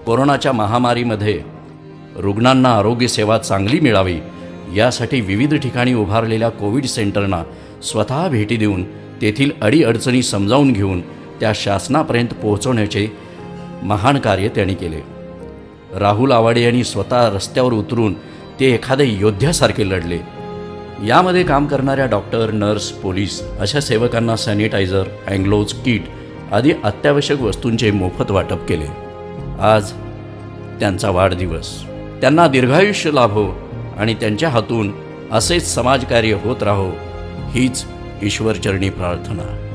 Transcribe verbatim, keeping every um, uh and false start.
कोरोनाच्या महामारीमध्ये रुग्णांना आरोग्य सेवा चांगली मिळावी यासाठी विविध ठिकाणी उभारलेल्या कोविड सेंटरना स्वतः भेटी देऊन तेथील अडीअडचणी समजावून घेऊन त्या शासनापर्यंत पोहोचवण्याचे महान कार्य त्यांनी केले। राहुल आवाडे यांनी स्वतः रस्त्यावर उतरून ते एखाद्या योद्ध्यासारखे लढले। यामध्ये काम करणाऱ्या डॉक्टर, नर्स, पोलीस अशा सेवकांना सॅनिटायझर, अँग्लोज, किट आदी अत्यावश्यक वस्तूंचे मोफत वाटप केले। आज त्यांचा वाढदिवस। त्यांना दीर्घायुष्य लाभो आणि त्यांच्या हातून असेच समाजकार्य होत राहो हीच ईश्वरचरणी प्रार्थना।